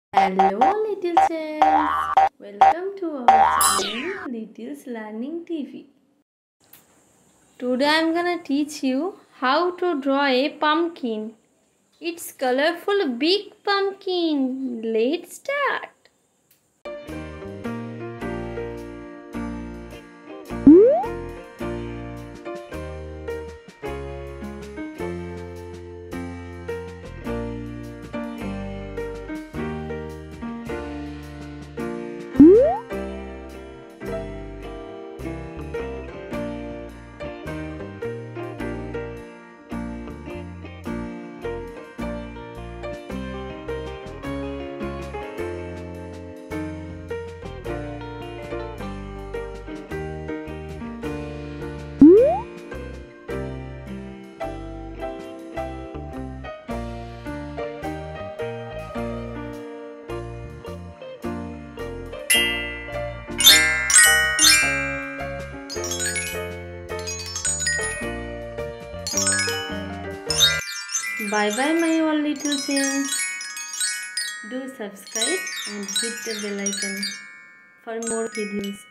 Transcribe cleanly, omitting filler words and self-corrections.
Hello little children, welcome to our channel Little's Learning TV. Today I am gonna teach you how to draw a pumpkin. It's colorful big pumpkin. Let's start. Bye bye my all little children. Do subscribe and hit the bell icon for more videos.